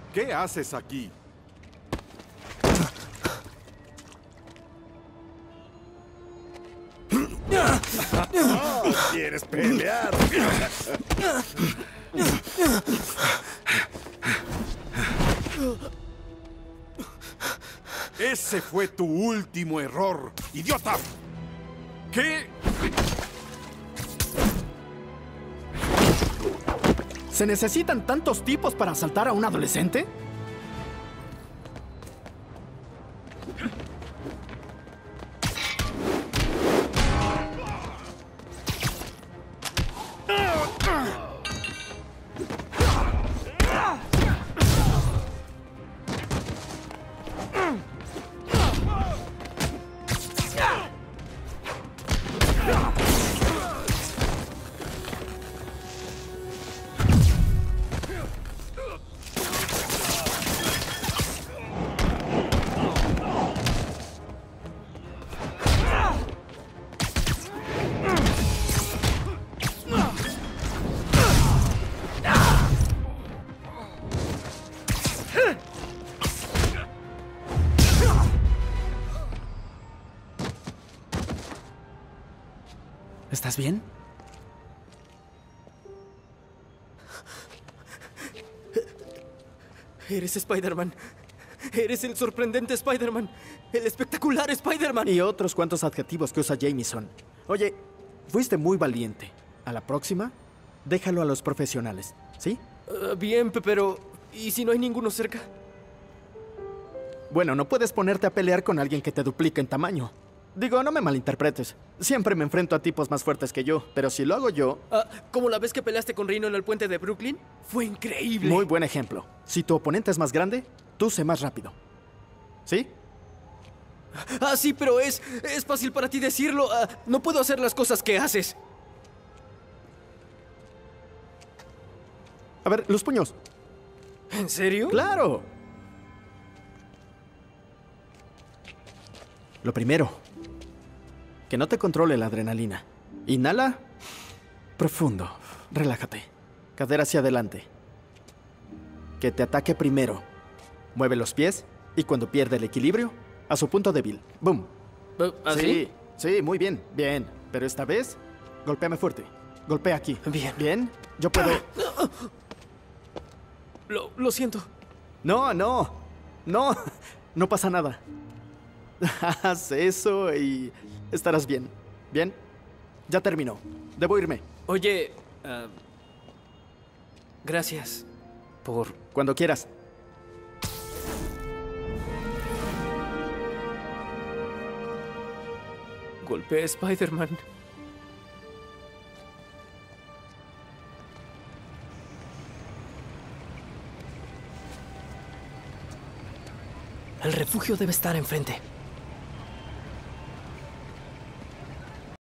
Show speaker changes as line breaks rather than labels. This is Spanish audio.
¿Qué haces aquí?
¿Quieres pelear?
Ese fue tu último error, idiota. ¿Qué?
¿Se necesitan tantos tipos para asaltar a un adolescente? ¿Estás bien?
Eres Spider-Man. Eres el sorprendente Spider-Man. El espectacular Spider-Man.
Y otros cuantos adjetivos que usa Jameson. Oye, fuiste muy valiente. A la próxima, déjalo a los profesionales, ¿sí?
Bien, pero... ¿y si no hay ninguno cerca?
Bueno, no puedes ponerte a pelear con alguien que te duplica en tamaño. Digo, no me malinterpretes. Siempre me enfrento a tipos más fuertes que yo, pero si lo hago yo...
¿Como la vez que peleaste con Rhino en el puente de Brooklyn? Fue increíble.
Muy buen ejemplo. Si tu oponente es más grande, tú sé más rápido. ¿Sí?
Sí, pero es fácil para ti decirlo. No puedo hacer las cosas que haces.
A ver, los puños.
¿En serio?
¡Claro! Lo primero, que no te controle la adrenalina. Inhala profundo. Relájate. Cadera hacia adelante. Que te ataque primero. Mueve los pies y cuando pierde el equilibrio, a su punto débil. ¡Boom!
¿Así?
Sí, muy bien. Bien. Pero esta vez, golpéame fuerte. Golpea aquí.
Bien.
¿Bien? Yo puedo...
Lo siento.
No. No pasa nada. Haz eso y estarás bien. ¿Bien? Ya terminó. Debo irme.
Oye, gracias por...
Cuando quieras.
Golpeé a Spider-Man. El refugio debe estar enfrente.